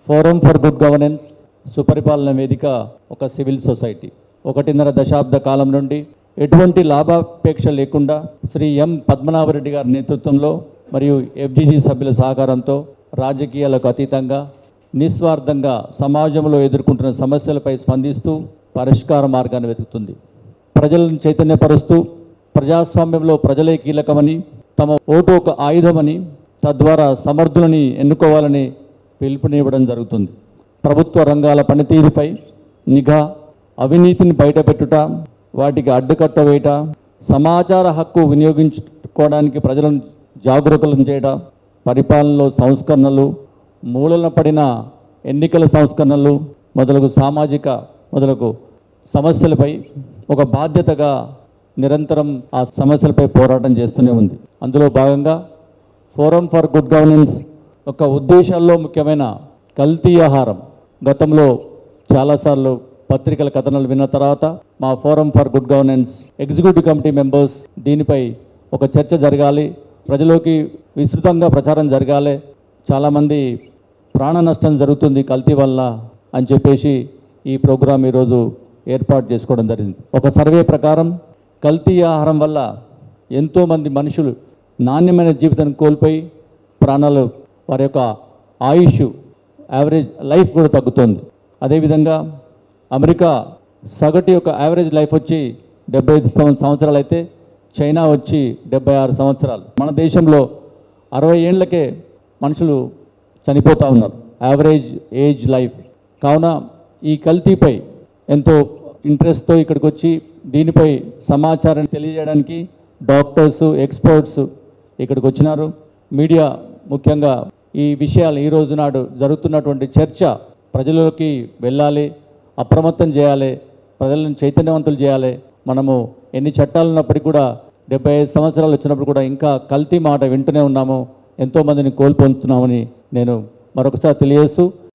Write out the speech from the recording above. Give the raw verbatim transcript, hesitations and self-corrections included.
Forum for good governance సుపరిపాలన వేదిక ఒక సివిల్ సొసైటీ. ఒకటిన్నర దశాబ్ద కాలం నుండి ఎటువంటి లాభాపేక్ష లేకుండా శ్రీ ఎం పద్మనాభరెడ్డి గారి నేతృత్వంలో మరియు ఎఫ్జిజి సభ్యుల సహకారంతో రాజకీయాలకు అతీతంగా నిస్వార్థంగా సమాజంలో ఎదుర్కొంటున్న సమస్యలపై స్పందిస్తూ పరిష్కార మార్గాన్ని వెతుకుతుంది. ప్రజలను చైతన్యపరుస్తూ ప్రజాస్వామ్యంలో ప్రజలే కీలకమని, తమ ఓటు ఒక ఆయుధమని, తద్వారా సమర్థులని ఎన్నుకోవాలని పిలుపునివ్వడం జరుగుతుంది. ప్రభుత్వ రంగాల పనితీరుపై నిఘా, అవినీతిని బయటపెట్టుట, వాటికి అడ్డుకట్ట వేయట, సమాచార హక్కు వినియోగించుకోవడానికి ప్రజలను జాగరూకలను చేయడం, పరిపాలనలో సంస్కరణలు, మూలన పడిన ఎన్నికల సంస్కరణలు మొదలగు సామాజిక మొదలగు సమస్యలపై ఒక బాధ్యతగా నిరంతరం ఆ సమస్యలపై పోరాటం చేస్తూనే ఉంది. అందులో భాగంగా ఫోరం ఫర్ గుడ్ గవర్నెన్స్ ఒక ఉద్దేశాల్లో ముఖ్యమైన కల్తీ ఆహారం గతంలో చాలాసార్లు పత్రికల కథనాలు విన్న తర్వాత మా forum for good governance executive committee members దీనిపై ఒక చర్చ జరగాలి, ప్రజలోకి విస్తృతంగా ప్రచారం జరగాలి, చాలామంది ప్రాణ నష్టం జరుగుతుంది కల్తీ వల్ల అని చెప్పేసి ఈ ప్రోగ్రాం ఈరోజు ఏర్పాటు చేసుకోవడం జరిగింది. ఒక సర్వే ప్రకారం కల్తీ ఆహారం వల్ల ఎంతోమంది మనుషులు నాణ్యమైన జీవితాన్ని కోల్పోయి ప్రాణాలు, వారి యొక్క ఆయుష్ యావరేజ్ లైఫ్ కూడా తగ్గుతుంది. అదేవిధంగా అమెరికా సగటు యొక్క యావరేజ్ లైఫ్ వచ్చి డెబ్బై ఐదు సంవత్సరాలు అయితే చైనా వచ్చి డెబ్బై ఆరు సంవత్సరాలు. మన దేశంలో అరవై ఏళ్ళకే మనుషులు చనిపోతూ ఉన్నారు యావరేజ్ ఏజ్ లైఫ్. కావున ఈ కల్తీపై ఎంతో ఇంట్రెస్ట్తో ఇక్కడికి వచ్చి దీనిపై సమాచారాన్ని తెలియజేయడానికి డాక్టర్స్, ఎక్స్పర్ట్స్ ఇక్కడికి వచ్చినారు. మీడియా ముఖ్యంగా ఈ విషయాలు ఈ రోజు నాడు జరుగుతున్నటువంటి చర్చ ప్రజలలోకి వెళ్ళాలి, అప్రమత్తం చేయాలి, ప్రజలను చైతన్యవంతులు చేయాలి. మనము ఎన్ని చట్టాలు ఉన్నప్పటికీ కూడా డెబ్బై ఐదు సంవత్సరాలు వచ్చినప్పుడు కూడా ఇంకా కల్తీ మాట వింటూనే ఉన్నాము, ఎంతోమందిని కోల్పోతున్నామని నేను మరొకసారి తెలియజేస్తూ